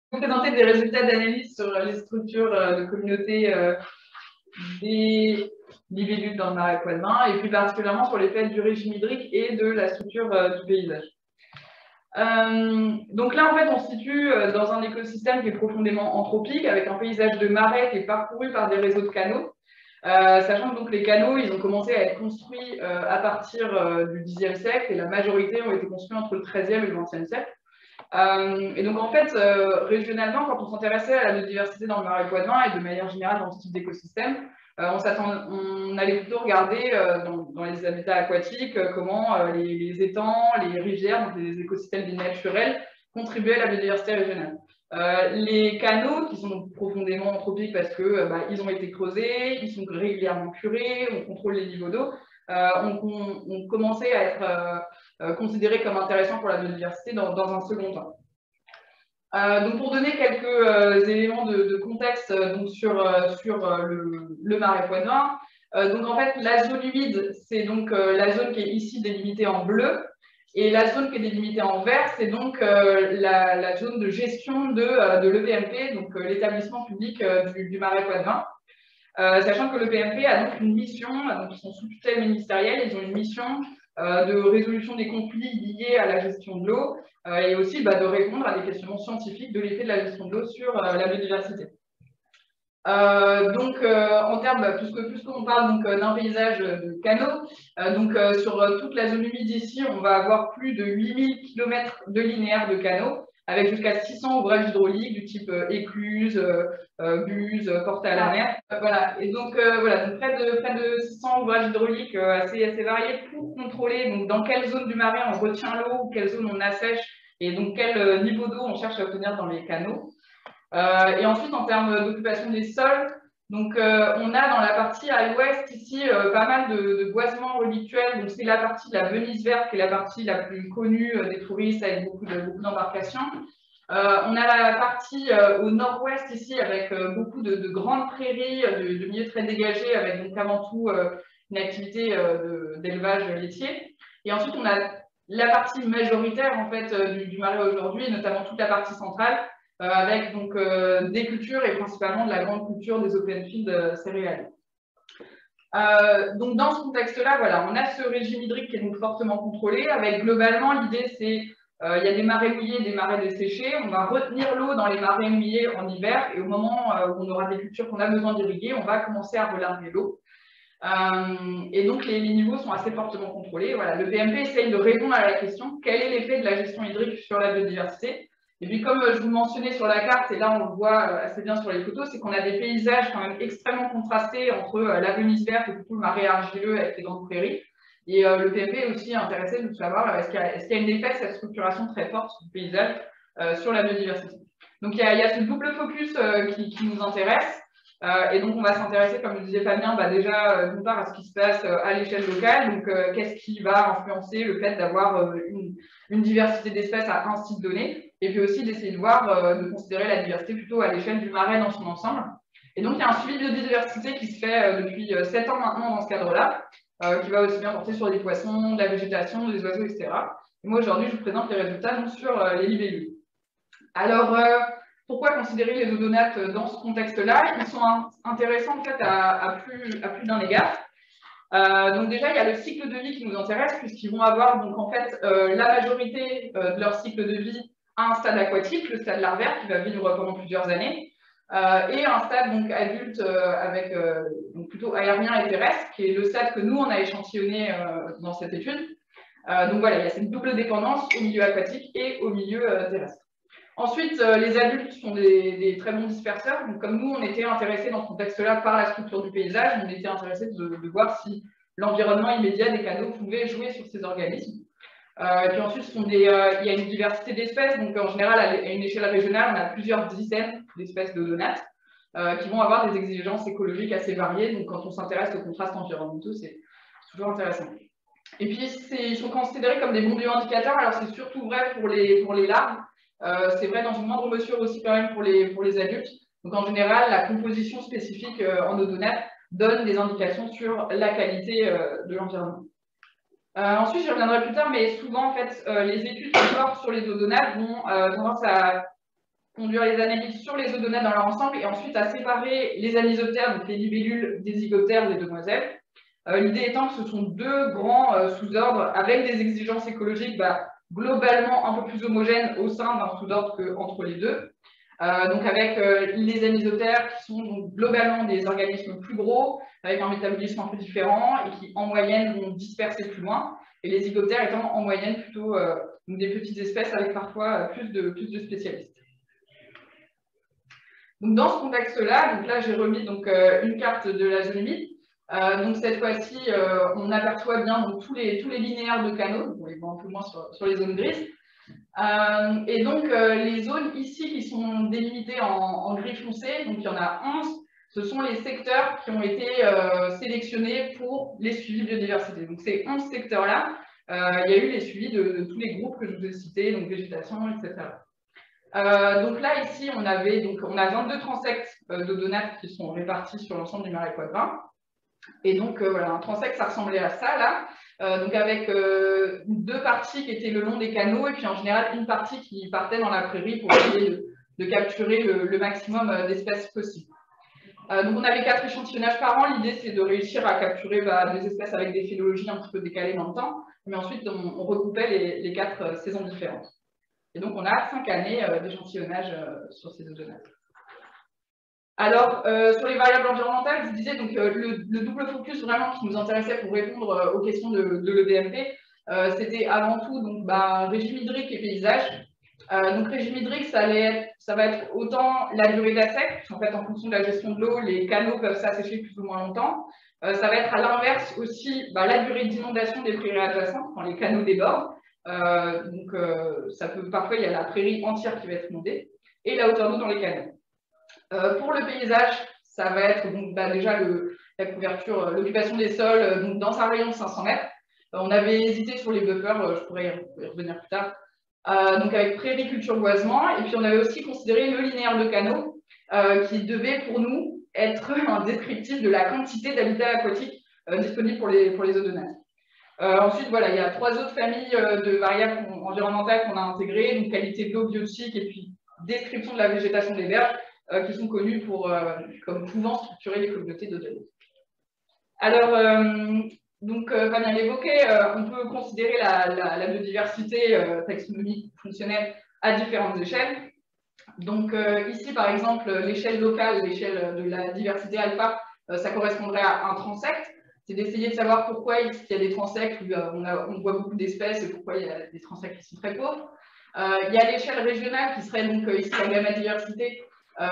vous présenter des résultats d'analyse sur les structures de communauté des libellules dans le marais poitevin, et plus particulièrement sur l'effet du régime hydrique et de la structure du paysage. Donc là, en fait, on se situe dans un écosystème qui est profondément anthropique, avec un paysage de marais qui est parcouru par des réseaux de canaux. Sachant que donc, les canaux, ils ont commencé à être construits à partir du Xe siècle, et la majorité ont été construits entre le XIIIe et le XXe siècle. Et donc, en fait, régionalement, quand on s'intéressait à la biodiversité dans le marais poitevin et de manière générale dans ce type d'écosystème, on allait plutôt regarder dans les habitats aquatiques comment les étangs, les rivières, donc les écosystèmes dits naturels, contribuaient à la biodiversité régionale. Les canaux, qui sont profondément anthropiques parce que ils ont été creusés, ils sont régulièrement curés, on contrôle les niveaux d'eau, ont commencé à être considérés comme intéressants pour la biodiversité dans un second temps. Donc pour donner quelques éléments de contexte donc sur le marais poitevin, donc en fait la zone humide, c'est donc la zone qui est ici délimitée en bleu, et la zone qui est délimitée en vert, c'est donc la zone de gestion de l'EPMP, donc l'établissement public du marais poitevin. Sachant que l'EPMP a donc une mission, donc ils sont sous tutelle ministérielle, ils ont une mission de résolution des conflits liés à la gestion de l'eau et aussi de répondre à des questionnements scientifiques de l'effet de la gestion de l'eau sur la biodiversité. En termes, puisqu'on parle d'un paysage de canaux, sur toute la zone humide ici, on va avoir plus de 8000 km de linéaires de canaux, avec jusqu'à 600 ouvrages hydrauliques du type écluses, buses, portes à la mer. Voilà. Et donc, donc près de 600 ouvrages hydrauliques assez variés pour contrôler donc, dans quelle zone du marais on retient l'eau, quelle zone on assèche, et donc quel niveau d'eau on cherche à obtenir dans les canaux. Et ensuite, en termes d'occupation des sols, donc on a dans la partie à l'ouest ici pas mal de boisements relictuels. Donc c'est la partie de la Venise verte qui est la partie la plus connue des touristes avec beaucoup d'embarcations. On a la partie au nord-ouest ici avec beaucoup de grandes prairies, de milieux très dégagés avec donc avant tout une activité d'élevage laitier. Et ensuite on a la partie majoritaire en fait du marais aujourd'hui, notamment toute la partie centrale, avec donc des cultures et principalement de la grande culture des open fields céréaliers. Donc dans ce contexte-là, voilà, on a ce régime hydrique qui est donc fortement contrôlé, avec globalement l'idée c'est il y a des marais mouillés, des marais desséchés, on va retenir l'eau dans les marais mouillés en hiver, et au moment où on aura des cultures qu'on a besoin d'irriguer, on va commencer à relarguer l'eau. Et donc les niveaux sont assez fortement contrôlés. Voilà, le PMP essaye de répondre à la question quel est l'effet de la gestion hydrique sur la biodiversité. Et puis comme je vous mentionnais sur la carte, et là on le voit assez bien sur les photos, c'est qu'on a des paysages quand même extrêmement contrastés entre la Venise verte et plutôt le marais argileux avec les grandes prairies. Et le PMP est aussi intéressé de savoir est-ce qu'il y a un effet de cette structuration très forte du paysage sur la biodiversité. Donc il y a ce double focus qui nous intéresse. Et donc, on va s'intéresser, comme le disait Fabien, déjà, d'une part, à ce qui se passe à l'échelle locale. Donc, qu'est-ce qui va influencer le fait d'avoir une diversité d'espèces à un site donné, et puis aussi d'essayer de voir, de considérer la diversité plutôt à l'échelle du marais dans son ensemble. Et donc, il y a un suivi de biodiversité qui se fait depuis 7 ans maintenant dans ce cadre-là, qui va aussi bien porter sur des poissons, de la végétation, des oiseaux, etc. Et moi, aujourd'hui, je vous présente les résultats donc, sur les libellules. Alors, pourquoi considérer les odonates dans ce contexte-là? Ils sont intéressants en fait à plus d'un égard. Donc déjà, il y a le cycle de vie qui nous intéresse, puisqu'ils vont avoir donc en fait la majorité de leur cycle de vie à un stade aquatique, le stade larvaire, qui va vivre pendant plusieurs années, et un stade donc adulte avec donc plutôt aérien et terrestre, qui est le stade que nous on a échantillonné dans cette étude. Donc voilà, il y a cette double dépendance au milieu aquatique et au milieu terrestre. Ensuite, les adultes sont des très bons disperseurs. Donc, comme nous, on était intéressés dans ce contexte-là par la structure du paysage, on était intéressés de voir si l'environnement immédiat des canaux pouvait jouer sur ces organismes. Et puis ensuite, il y a une diversité d'espèces. Donc, en général, à une échelle régionale, on a plusieurs dizaines d'espèces d'odonates qui vont avoir des exigences écologiques assez variées. Donc, quand on s'intéresse aux contrastes environnementaux, c'est toujours intéressant. Et puis, ils sont considérés comme des bons bioindicateurs. Alors, c'est surtout vrai pour les larves. C'est vrai dans une moindre mesure aussi quand même pour les adultes. Donc en général, la composition spécifique en odonates donne des indications sur la qualité de l'environnement. Ensuite, je reviendrai plus tard, mais souvent en fait, les études qui portent sur les odonates vont tendance à conduire les analyses sur les odonates dans leur ensemble et ensuite à séparer les anisotères, donc les libellules des zygotères des demoiselles. L'idée étant que ce sont deux grands sous-ordres avec des exigences écologiques globalement un peu plus homogènes au sein d'un sous-ordre qu'entre les deux. Donc avec les anisotères qui sont donc globalement des organismes plus gros, avec un métabolisme un peu différent et qui en moyenne vont disperser plus loin, et les zygotères étant en moyenne plutôt des petites espèces avec parfois plus de spécialistes. Donc dans ce contexte-là, là j'ai remis une carte de la zone humide. Donc cette fois-ci, on aperçoit bien donc, tous les linéaires de canaux, on les voit un peu moins sur les zones grises. Et donc les zones ici qui sont délimitées en gris foncé, donc il y en a 11, ce sont les secteurs qui ont été sélectionnés pour les suivis biodiversité. Donc ces 11 secteurs-là, il y a eu les suivis de tous les groupes que je vous ai cités, donc végétation, etc. Donc là, ici, on a 22 transects d'odonates qui sont répartis sur l'ensemble du marais poitevin. Et donc, voilà, un transect, ça ressemblait à ça, là. Donc, avec deux parties qui étaient le long des canaux, et puis en général, une partie qui partait dans la prairie pour essayer de capturer le maximum d'espèces possibles. Donc, on avait 4 échantillonnages par an. L'idée, c'est de réussir à capturer des espèces avec des phénologies un petit peu décalées dans le temps. Mais ensuite, on recoupait les 4 saisons différentes. Et donc, on a 5 années d'échantillonnage sur ces odonates. Alors, sur les variables environnementales, je vous disais, donc, le double focus vraiment qui nous intéressait pour répondre aux questions de l'EDMP, c'était avant tout régime hydrique et paysage. Donc, régime hydrique, ça va être autant la durée d'assec, en fait, en fonction de la gestion de l'eau, les canaux peuvent s'assécher plus ou moins longtemps. Ça va être à l'inverse aussi la durée d'inondation des prairies adjacentes, quand les canaux débordent. Parfois, il y a la prairie entière qui va être inondée, et la hauteur d'eau dans les canaux. Pour le paysage, ça va être déjà la couverture, l'occupation des sols dans un rayon de 500 mètres. On avait hésité sur les buffers, je pourrais y revenir plus tard, donc avec prairie-culture boisement, et puis on avait aussi considéré le linéaire de canaux qui devait pour nous être un descriptif de la quantité d'habitat aquatique disponible pour les odonates. Ensuite, voilà, il y a 3 autres familles de variables environnementales qu'on a intégrées, donc qualité de l'eau biotique et puis description de la végétation des berges, qui sont connus comme pouvant structurer les communautés d'odonates. Alors, Fabien l'évoquait, on peut considérer la biodiversité taxonomique fonctionnelle à différentes échelles. Donc ici, par exemple, l'échelle locale, l'échelle de la diversité alpha, ça correspondrait à un transect. C'est d'essayer de savoir pourquoi il y a des transects où on voit beaucoup d'espèces et pourquoi il y a des transects qui sont très pauvres. Il y a l'échelle régionale qui serait donc ici la gamma diversité,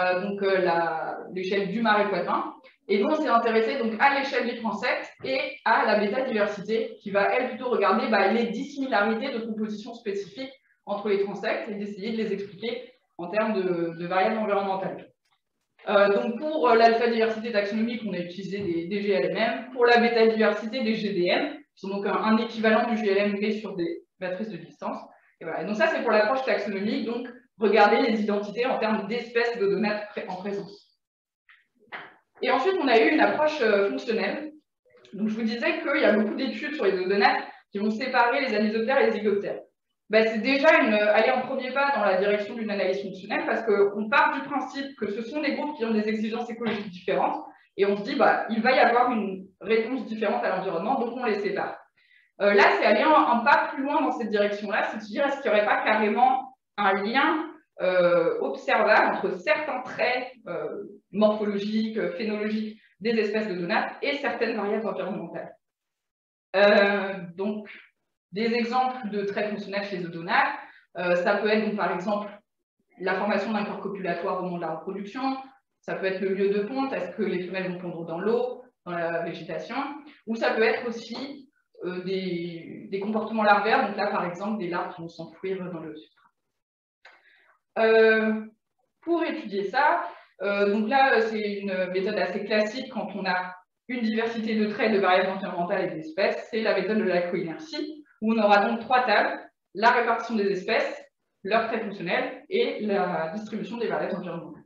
l'échelle du marais poitevin. Et nous, on s'est intéressé à l'échelle du transect et à la bêta-diversité qui va, elle, plutôt regarder les dissimilarités de composition spécifiques entre les transects et d'essayer de les expliquer en termes de variables environnementales. Donc pour l'alpha-diversité taxonomique, on a utilisé des GLMM. Pour la bêta-diversité, des GDM, qui sont donc un équivalent du GLM mais sur des matrices de distance. Et voilà. Et donc ça, c'est pour l'approche taxonomique, donc regarder les identités en termes d'espèces d'odonates en présence. Et ensuite, on a eu une approche fonctionnelle. Donc je vous disais qu'il y a beaucoup d'études sur les odonates qui vont séparer les anisotères et les zygotères. C'est déjà aller en premier pas dans la direction d'une analyse fonctionnelle parce qu'on part du principe que ce sont des groupes qui ont des exigences écologiques différentes et on se dit il va y avoir une réponse différente à l'environnement, donc on les sépare. Là, c'est aller un pas plus loin dans cette direction-là, c'est de dire est-ce qu'il n'y aurait pas carrément un lien observable entre certains traits morphologiques, phénologiques des espèces d'odonates et certaines variables environnementales. Donc, des exemples de traits fonctionnels chez les odonates, ça peut être par exemple la formation d'un corps copulatoire au moment de la reproduction, ça peut être le lieu de ponte, est-ce que les femelles vont pondre dans l'eau, dans la végétation, ou ça peut être aussi des comportements larvaires, donc là par exemple des larves qui vont s'enfouir dans le substrat. Pour étudier ça, donc là c'est une méthode assez classique quand on a une diversité de traits, de variables environnementales et d'espèces, c'est la méthode de la coinertie, où on aura donc 3 tables, la répartition des espèces, leurs traits fonctionnels et la distribution des variables environnementales.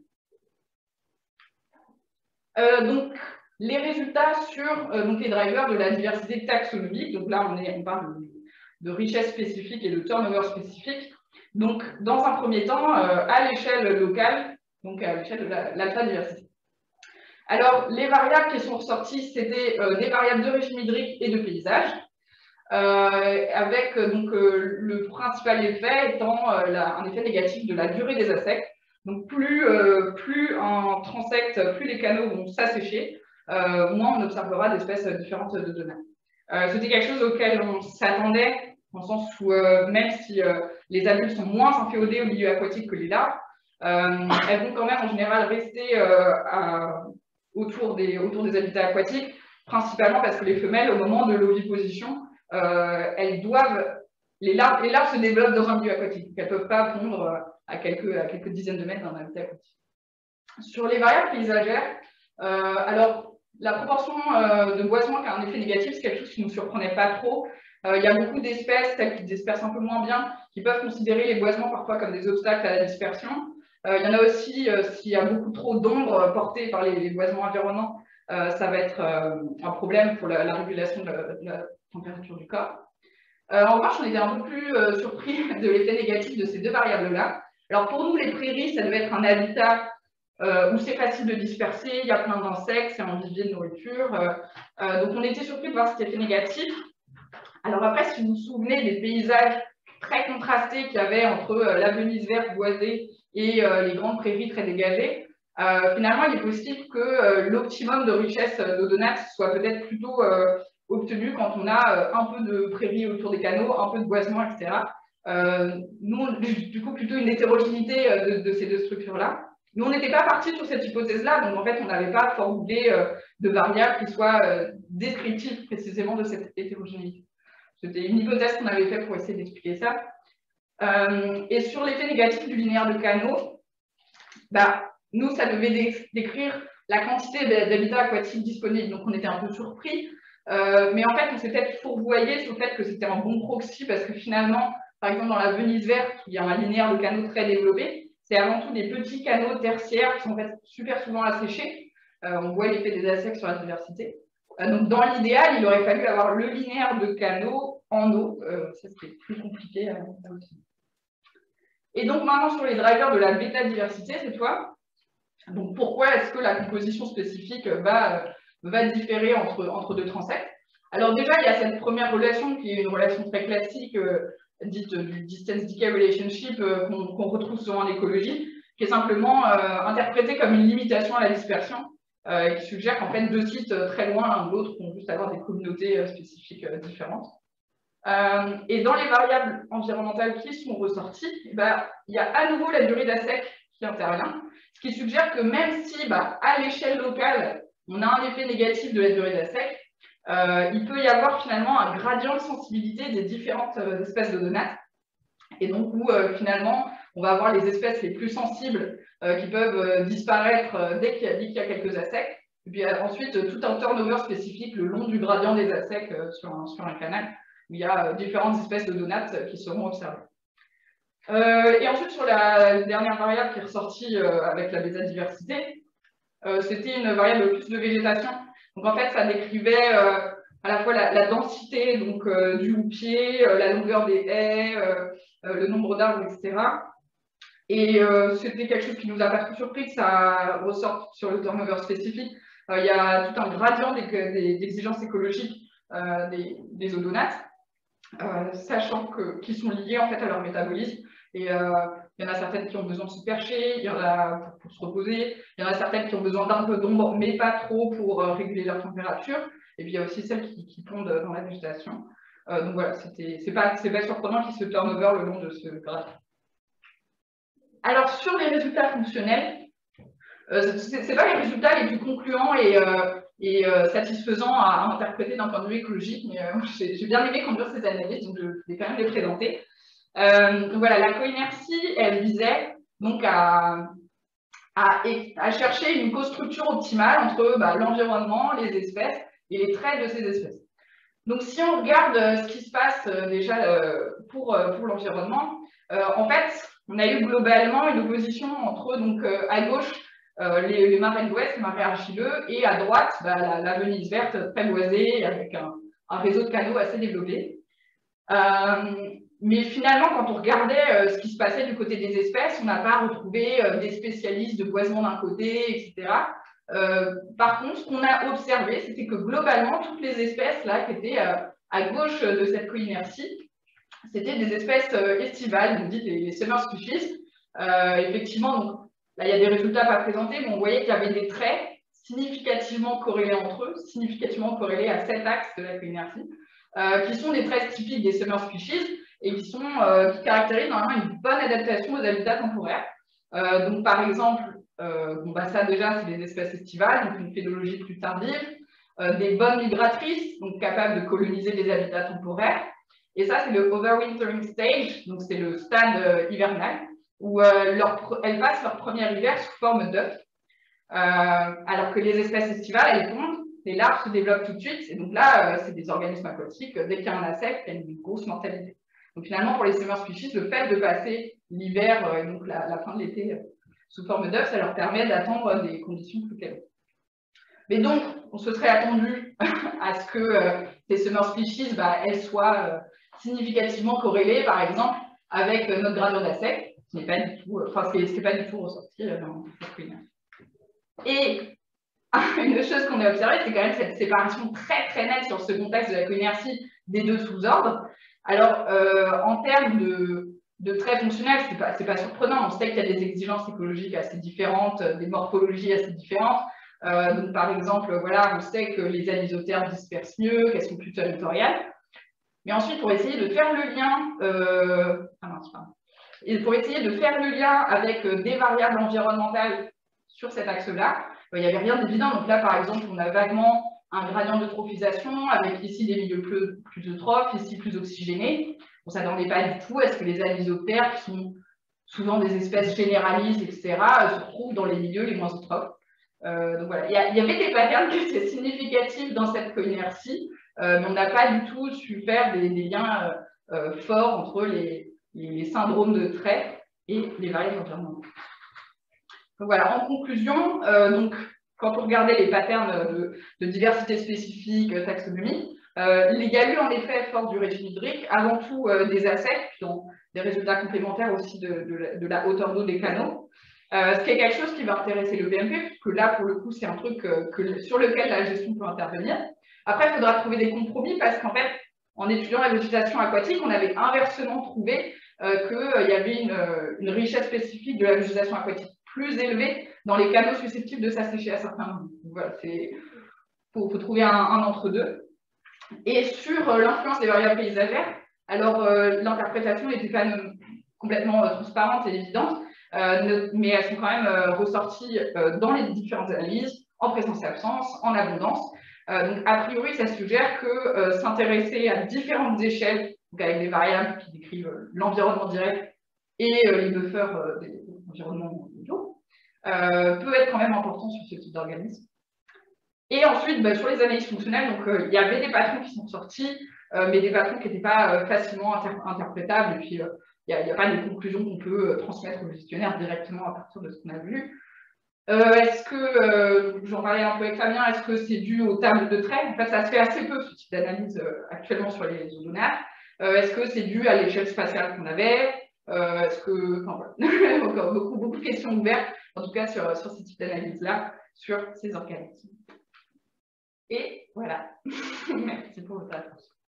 Donc, les résultats sur les drivers de la diversité taxonomique, donc là on parle de richesse spécifique et de turnover spécifique. Donc, dans un premier temps, à l'échelle locale, donc à l'échelle de l'alpha diversité. Alors, les variables qui sont ressorties, c'était des variables de régime hydrique et de paysage, avec le principal effet étant un effet négatif de la durée des assecs. Donc, plus un transect, plus les canaux vont s'assécher, moins on observera d'espèces différentes de donates. C'était quelque chose auquel on s'attendait, dans le sens où même si les adultes sont moins inféodés au milieu aquatique que les larves, elles vont quand même en général rester autour des habitats aquatiques, principalement parce que les femelles, au moment de l'oviposition, les larves se développent dans un milieu aquatique, donc elles ne peuvent pas pondre à quelques dizaines de mètres d'un habitat aquatique. Sur les variables paysagères, alors la proportion de boisement qui a un effet négatif, c'est quelque chose qui ne nous surprenait pas trop. Il y a beaucoup d'espèces, celles qui dispersent un peu moins bien, qui peuvent considérer les boisements parfois comme des obstacles à la dispersion. Il y en a aussi, s'il y a beaucoup trop d'ombre portée par les boisements environnants, ça va être un problème pour la régulation de la température du corps. En revanche, on était un peu plus surpris de l'effet négatif de ces deux variables-là. Alors pour nous, les prairies, ça devait être un habitat où c'est facile de disperser, il y a plein d'insectes, c'est un vivier de nourriture. Donc on était surpris de voir cet effet négatif. Alors après, si vous vous souvenez des paysages très contrastés qu'il y avait entre la Venise verte boisée et les grandes prairies très dégagées, finalement, il est possible que l'optimum de richesse d'odonates soit peut-être plutôt obtenu quand on a un peu de prairies autour des canaux, un peu de boisement, etc. Nous, du coup, plutôt une hétérogénéité de ces deux structures-là. Nous, on n'était pas parti sur cette hypothèse-là, donc en fait, on n'avait pas formulé de variables qui soient descriptives précisément de cette hétérogénéité. C'était une hypothèse qu'on avait faite pour essayer d'expliquer ça. Et sur l'effet négatif du linéaire de canaux, nous, ça devait décrire la quantité d'habitats aquatiques disponibles, donc on était un peu surpris. Mais en fait, on s'est peut-être fourvoyé sur le fait que c'était un bon proxy, parce que finalement, par exemple, dans la Venise verte, il y a un linéaire de canaux très développé, c'est avant tout des petits canaux tertiaires qui sont en fait super souvent asséchés. On voit l'effet des assecs sur la diversité. Donc, dans l'idéal, il aurait fallu avoir le linéaire de canaux en eau. Ça, c'était plus compliqué à obtenir. Et donc, maintenant, sur les drivers de la bêta-diversité, cette fois, donc pourquoi est-ce que la composition spécifique va différer entre deux transects? Alors déjà, il y a cette première relation qui est une relation très classique, dite du distance decay relationship, qu'on retrouve souvent en écologie, qui est simplement interprétée comme une limitation à la dispersion, qui suggère qu'en fait, deux sites très loin l'un de l'autre vont juste avoir des communautés spécifiques différentes. Et dans les variables environnementales qui sont ressorties, il y a à nouveau la durée d'assec qui intervient, ce qui suggère que même si à l'échelle locale, on a un effet négatif de la durée d'assec, il peut y avoir finalement un gradient de sensibilité des différentes espèces d'odonates, et donc où finalement on va avoir les espèces les plus sensibles qui peuvent disparaître dès qu'il y a quelques assecs, et puis ensuite tout un turnover spécifique le long du gradient des assecs sur un canal, où il y a différentes espèces d'odonates qui seront observées. Et ensuite, sur la dernière variable qui est ressortie avec la bêta-diversité, c'était une variable plus de végétation. Donc en fait, ça décrivait à la fois la densité donc, du houppier, la longueur des haies, le nombre d'arbres, etc. Et c'était quelque chose qui nous a pas trop surpris que ça ressorte sur le turnover spécifique. Il y a tout un gradient d'exigences écologiques des odonates, sachant qu'ils sont liés en fait à leur métabolisme. Et il y en a certaines qui ont besoin de se percher, il y en a pour se reposer, il y en a certaines qui ont besoin d'un peu d'ombre, mais pas trop pour réguler leur température. Et puis il y a aussi celles qui pondent dans la végétation. Donc voilà, c'est pas surprenant qu'ils se turnover le long de ce graphe. Alors sur les résultats fonctionnels, c'est pas les résultats les plus concluants et satisfaisants à interpréter d'un point de vue écologique, mais j'ai bien aimé conduire ces analyses, donc je vais quand même les présenter. Voilà, la coinertie, elle visait donc à chercher une co-structure optimale entre l'environnement, les espèces et les traits de ces espèces. Donc si on regarde ce qui se passe déjà pour l'environnement, en fait, on a eu globalement une opposition entre donc, à gauche les marais de l'Ouest, les marais argileux, et à droite la Venise verte très boisée avec un réseau de canaux assez développé. Mais finalement, quand on regardait ce qui se passait du côté des espèces, on n'a pas retrouvé des spécialistes de boisement d'un côté, etc. Par contre, ce qu'on a observé, c'était que globalement, toutes les espèces là, qui étaient à gauche de cette co-inertie, c'était des espèces estivales, donc dites les summer species. Effectivement, donc, là, il y a des résultats pas présentés, mais on voyait qu'il y avait des traits significativement corrélés entre eux, significativement corrélés à cet axe de la co-inertie, qui sont des traits typiques des summer species et qui caractérisent normalement une bonne adaptation aux habitats temporaires. Donc, par exemple, ça déjà, c'est des espèces estivales, donc une phénologie plus tardive, des bonnes migratrices, donc capables de coloniser des habitats temporaires. Et ça, c'est le overwintering stage, donc c'est le stade hivernal, où elles passent leur premier hiver sous forme d'œufs, alors que les espèces estivales, elles pondent, les larves se développent tout de suite, et donc là, c'est des organismes aquatiques, dès qu'il y a un insecte, il y a une grosse mortalité. Donc finalement, pour les summer species, le fait de passer l'hiver et donc la fin de l'été sous forme d'œufs, ça leur permet d'attendre des conditions plus calmes. Mais donc, on se serait attendu à ce que ces summer species, elles soient significativement corrélées, par exemple, avec notre gradient d'insectes, ce n'est pas du tout, ce n'est pas du tout ressorti dans cette cuisine. Et une chose qu'on a observée, c'est quand même cette séparation très très nette sur ce contexte de la co-inertie des deux sous-ordres. Alors, en termes de traits fonctionnels, c'est pas surprenant. On sait qu'il y a des exigences écologiques assez différentes, des morphologies assez différentes. Donc, par exemple, voilà, on sait que les anisothermes dispersent mieux, qu'elles sont plus territoriales. Mais ensuite, pour essayer de faire le lien, pour essayer de faire le lien avec des variables environnementales sur cet axe-là, il n'y avait rien d'évident. Donc là, par exemple, on a vaguement un gradient d'eutrophisation avec ici des milieux plus eutrophes, ici plus oxygénés. On ne s'attendait pas du tout à ce que les anisothermes, qui sont souvent des espèces généralistes, etc., se retrouvent dans les milieux les moins eutrophes. Donc voilà, il y avait des patterns qui étaient significatifs dans cette co-inertie, mais on n'a pas du tout su faire des liens forts entre les syndromes de trait et les variables environnementales. Donc voilà, en conclusion, donc, quand on regardait les patterns de diversité spécifique, taxonomie, il y a eu en effet fort du régime hydrique, avant tout des insectes, qui ont des résultats complémentaires aussi de la hauteur d'eau des canaux. Ce qui est quelque chose qui va intéresser le BMP, puisque là, pour le coup, c'est un truc sur lequel la gestion peut intervenir. Après, il faudra trouver des compromis, parce qu'en fait, en étudiant la végétation aquatique, on avait inversement trouvé qu'il y avait une richesse spécifique de la végétation aquatique plus élevée dans les canaux susceptibles de s'assécher à certains moments. Voilà, faut trouver un entre-deux. Et sur l'influence des variables paysagères, alors l'interprétation n'était pas complètement transparente et évidente, mais elles sont quand même ressorties dans les différentes analyses, en présence et absence, en abondance. Donc, a priori, ça suggère que s'intéresser à différentes échelles, donc avec des variables qui décrivent l'environnement direct et les buffers des environnements mondiaux, peut être quand même important sur ce type d'organisme. Et ensuite, sur les analyses fonctionnelles, donc il y avait des patrons qui sont sortis, mais des patrons qui n'étaient pas facilement interprétables, et puis il n'y a pas de conclusions qu'on peut transmettre au gestionnaire directement à partir de ce qu'on a vu. Est-ce que, j'en parlais un peu avec Fabien, est-ce que c'est dû aux tables de traits? En fait, ça se fait assez peu, ce type d'analyse actuellement sur les ozonaires. Est-ce que c'est dû à l'échelle spatiale qu'on avait? Est-ce que, enfin, voilà. Encore beaucoup de questions ouvertes, en tout cas sur ce type d'analyse-là, sur ces organismes. Et voilà. Merci pour votre attention.